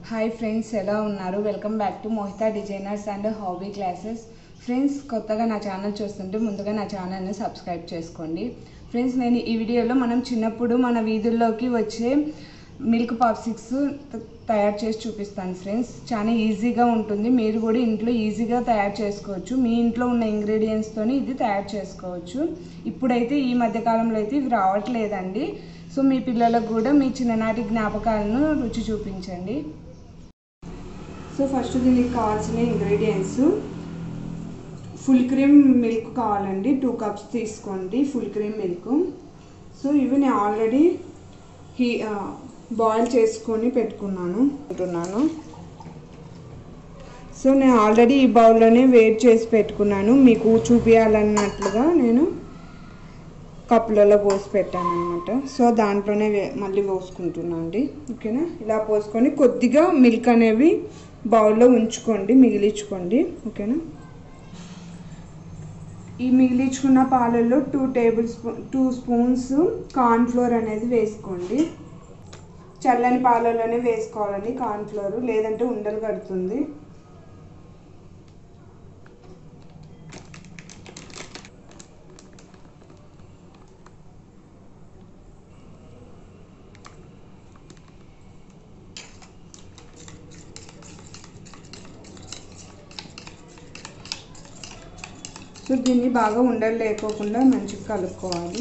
Hi friends, ఎలా ఉన్నారు? Welcome back to Mohita designers and hobby classes. Friends, కొత్తగా నా ఛానల్ చూస్తుంటే ముందుగా నా ఛానల్ని సబ్స్క్రైబ్ చేసుకోండి. ఫ్రెండ్స్, నేను ఈ వీడియోలో మనం చిన్నప్పుడు మన వీధుల్లోకి వచ్చే మిల్క్ పాప్సిక్స్ తయారు చేసి చూపిస్తాను. ఫ్రెండ్స్, చాలా ఈజీగా ఉంటుంది. మీరు కూడా ఇంట్లో ఈజీగా తయారు చేసుకోవచ్చు. మీ ఇంట్లో ఉన్న ఇంగ్రీడియంట్స్తోని ఇది తయారు చేసుకోవచ్చు. ఇప్పుడైతే ఈ మధ్యకాలంలో అయితే ఇవి రావట్లేదండి. సో మీ పిల్లలకు కూడా మీ చిన్ననాటి జ్ఞాపకాలను రుచి చూపించండి. సో ఫస్ట్ దీనికి కావాల్సిన ఇంగ్రీడియంట్స్: ఫుల్ క్రీమ్ మిల్క్ కావాలండి, 2 కప్స్ తీసుకోండి ఫుల్ క్రీమ్ మిల్క్. సో ఇవి నేను ఆల్రెడీ బాయిల్ చేసుకొని పెట్టుకున్నాను. సో నేను ఆల్రెడీ ఈ బౌల్లోనే వేడి చేసి పెట్టుకున్నాను. మీకు చూపించాలన్నట్లుగా నేను కప్పులలో పోసి పెట్టాను అనమాట. సో దాంట్లోనే మళ్ళీ పోసుకుంటున్నాను అండి. ఓకేనా? ఇలా పోసుకొని కొద్దిగా మిల్క్ అనేవి బౌల్లో ఉంచుకోండి, మిగిలించుకోండి. ఓకేనా? ఈ మిగిలించుకున్న పాలల్లో 2 స్పూన్స్ కార్న్ఫ్లోర్ అనేది వేసుకోండి. చల్లని పాలల్లోనే వేసుకోవాలండి కార్న్ఫ్లోర్, లేదంటే ఉండలు కడుతుంది. సో దీన్ని బాగా ఉండలు లేకోకుండా మంచిగా కలుపుకోవాలి.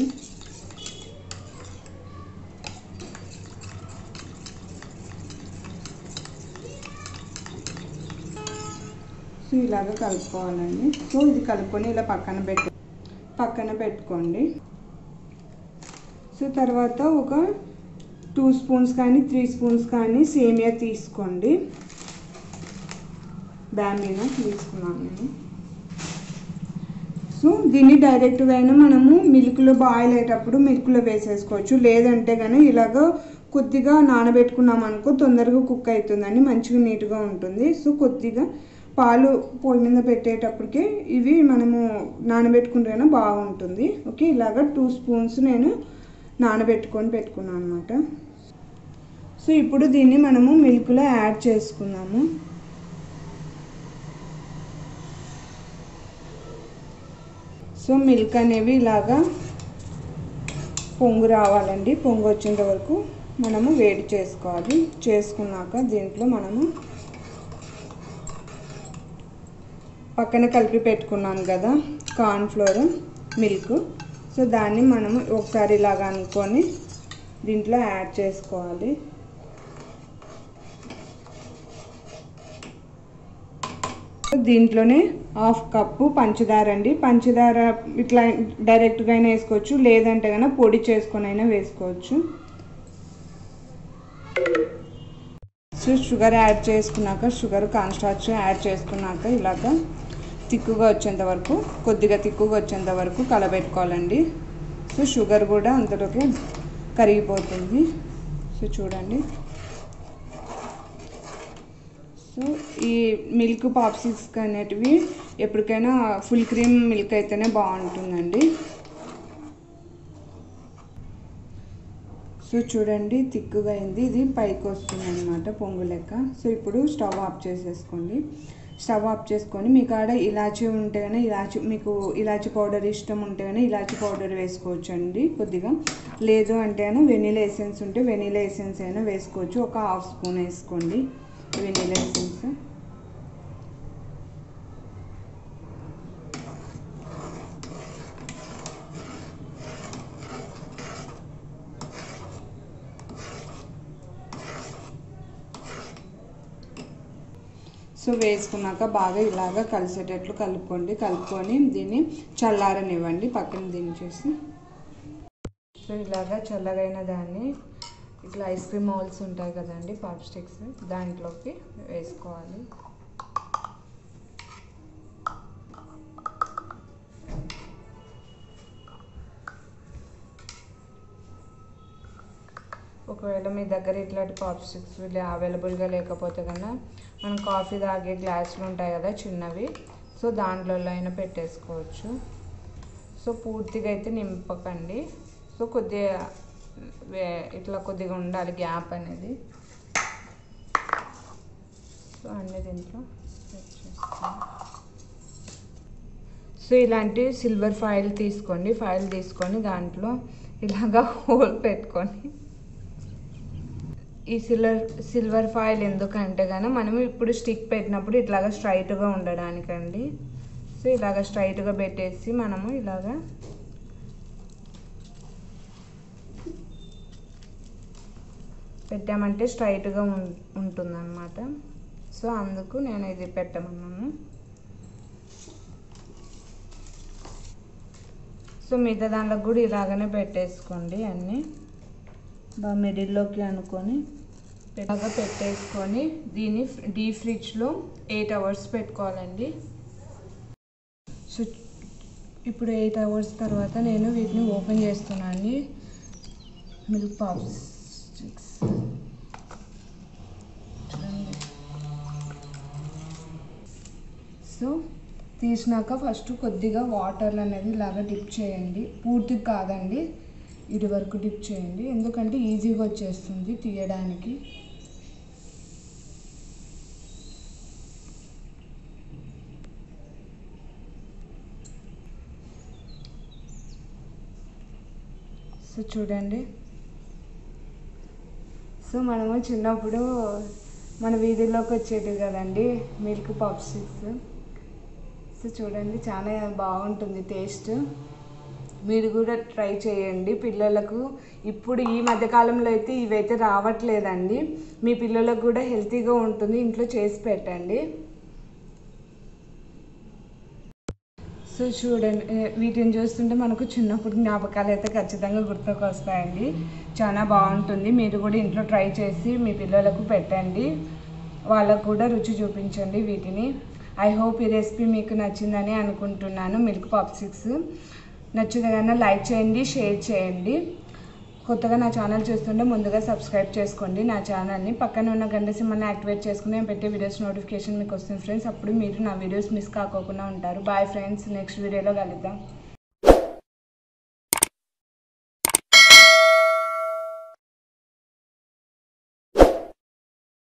సో ఇలాగ కలుపుకోవాలండి. సో ఇది కలుపుకొని ఇలా పక్కన పెట్టుకోండి. సో తర్వాత ఒక 2 స్పూన్స్ కానీ 3 స్పూన్స్ కానీ సేమియా తీసుకోండి. బ్యామీనా తీసుకున్నాను నేను. సో దీన్ని డైరెక్ట్గా అయినా మనము మిల్క్లో బాయిల్ అయ్యేటప్పుడు మిల్క్లో వేసేసుకోవచ్చు. లేదంటే కానీ ఇలాగ కొద్దిగా నానబెట్టుకున్నాం అనుకో తొందరగా కుక్ అవుతుందని, మంచిగా నీట్గా ఉంటుంది. సో కొద్దిగా పాలు పొయ్యి మీద పెట్టేటప్పటికే ఇవి మనము నానబెట్టుకుంటే కన్నా బాగుంటుంది. ఓకే, ఇలాగ 2 స్పూన్స్ నేను నానబెట్టుకొని పెట్టుకున్నాను అనమాట. సో ఇప్పుడు దీన్ని మనము మిల్క్లో యాడ్ చేసుకున్నాము. సో మిల్క్ అనేవి ఇలాగా పొంగు రావాలండి. పొంగు వచ్చేంత వరకు మనము వేడి చేసుకోవాలి. చేసుకున్నాక దీంట్లో మనము పక్కన కలిపి పెట్టుకున్నాను కదా కార్న్ఫ్లోర్ మిల్క్. సో దాన్ని మనము ఒకసారి ఇలాగా అనుకొని దీంట్లో యాడ్ చేసుకోవాలి. దీంట్లోనే 1/2 కప్పు పంచదార అండి. పంచదార ఇట్లా డైరెక్ట్గా అయినా వేసుకోవచ్చు, లేదంటే కన్నా పొడి చేసుకొని అయినా వేసుకోవచ్చు. సో షుగర్ యాడ్ చేసుకున్నాక, కార్న్ స్టార్చ్ యాడ్ చేసుకున్నాక ఇలాగ తిక్కుగా వచ్చేంత వరకు, కొద్దిగా తిక్కుగా వచ్చేంత వరకు కలబెట్టుకోవాలండి. సో షుగర్ కూడా అంతలోకి కరిగిపోతుంది. సో చూడండి. సో ఈ మిల్క్ పాప్సిక్స్ అనేటివి ఎప్పటికైనా ఫుల్ క్రీమ్ మిల్క్ అయితేనే బాగుంటుందండి. సో చూడండి, తిక్కుగా అయింది. ఇది పైకి వస్తుంది అనమాట పొంగు లెక్క. సో ఇప్పుడు స్టవ్ ఆఫ్ చేసేసుకోండి. స్టవ్ ఆఫ్ చేసుకొని మీ కాడ ఇలాచీ ఉంటే కానీ మీకు ఇలాచీ పౌడర్ ఇష్టం ఉంటే కానీ ఇలాచీ పౌడర్ వేసుకోవచ్చు అండి కొద్దిగా. లేదు అంటే అయినా వెనీలా ఎసెన్స్ ఉంటే వెనీలా ఎసెన్స్ అయినా వేసుకోవచ్చు. ఒక 1/2 స్పూన్ వేసుకోండి వెనీలా ఎసెన్స్. సో వేసుకున్నాక బాగా ఇలాగా కలిసేటట్లు కలుపుకొని దీన్ని చల్లారనివ్వండి. పక్కన దించేసి సో ఇలాగా చల్లగైన దాన్ని ఇట్లా ఐస్ క్రీమ్ మౌల్స్ ఉంటాయి కదండి, పాప్ స్టిక్స్, దాంట్లోకి వేసుకోవాలి. ఒకవేళ మీ దగ్గర ఇట్లాంటి పాప్ స్టిక్స్ అవైలబుల్గా లేకపోతే కన్నా మనం కాఫీ తాగే గ్లాసులు ఉంటాయి కదా చిన్నవి, సో దాంట్లో అయినా పెట్టేసుకోవచ్చు. సో పూర్తిగా అయితే నింపకండి. సో కొద్దిగా ఇట్లా కొద్దిగా ఉండాలి గ్యాప్ అనేది. సో అన్నీ దీంట్లో సెట్ చేస్తాను. సో ఇలాంటి సిల్వర్ ఫాయిల్ తీసుకోండి. ఫాయిల్ తీసుకొని దాంట్లో ఇలాగా హోల్ పెట్టుకొని, ఈ సిల్వర్ ఫాయిల్ ఎందుకంటే కానీ మనం ఇప్పుడు స్టిక్ పెట్టినప్పుడు ఇట్లాగా స్ట్రైట్గా ఉండడానికండి. సో ఇలాగ స్ట్రైట్గా పెట్టేసి మనము ఇలాగా పెట్టామంటే స్ట్రైట్గా ఉంటుందన్నమాట. సో అందుకు నేను ఇది పెట్టమన్నాను. సో మిగతా దాంట్లో కూడా ఇలాగనే పెట్టేసుకోండి. అన్నీ బాగా మిడిల్లోకి అనుకొని ఇలాగా పెట్టేసుకొని దీన్ని డీప్ ఫ్రిడ్జ్లో 8 hours పెట్టుకోవాలండి. సో ఇప్పుడు 8 hours తర్వాత నేను వీటిని ఓపెన్ చేస్తున్నాను. మిల్క్ పాప్స్ స్టిక్స్ సో తీసినాక ఫస్ట్ కొద్దిగా వాటర్ అనేది ఇలాగా డిప్ చేయండి. పూర్తిగా కాదండి, ఇది వరకు డిప్ చేయండి, ఎందుకంటే ఈజీగా వచ్చేస్తుంది తీయడానికి. సో చూడండి. సో మనము చిన్నప్పుడు మన వీధిలోకి వచ్చేటివి కదండి మిల్క్ పాప్ స్టిక్స్. సో చూడండి, చాలా బాగుంటుంది టేస్ట్. మీరు కూడా ట్రై చేయండి పిల్లలకు. ఇప్పుడు ఈ మధ్యకాలంలో అయితే ఇవైతే రావట్లేదండి. మీ పిల్లలకు కూడా హెల్తీగా ఉంటుంది, ఇంట్లో చేసి పెట్టండి. సో చూడండి, వీటిని చూస్తుంటే మనకు చిన్నప్పుడు జ్ఞాపకాలు అయితే ఖచ్చితంగా గుర్తుకొస్తాయండి. చాలా బాగుంటుంది. మీరు కూడా ఇంట్లో ట్రై చేసి మీ పిల్లలకు పెట్టండి, వాళ్ళకు కూడా రుచి చూపించండి వీటిని. ఐ హోప్ ఈ రెసిపీ మీకు నచ్చిందని అనుకుంటున్నాను. మిల్క్ పాప్ స్టిక్స్ నచ్చింది కానీ లైక్ చేయండి, షేర్ చేయండి. కొత్తగా నా ఛానల్ చూస్తుంటే ముందుగా సబ్స్క్రైబ్ చేసుకోండి నా ఛానల్ని. పక్కన ఉన్న గంట సింబల్ని యాక్టివేట్ చేసుకుని నేను పెట్టే వీడియోస్ నోటిఫికేషన్ మీకు వస్తుంది ఫ్రెండ్స్. అప్పుడు మీరు నా వీడియోస్ మిస్ కాకోకుండా ఉంటారు. బాయ్ ఫ్రెండ్స్, నెక్స్ట్ వీడియోలో కలుద్దాం.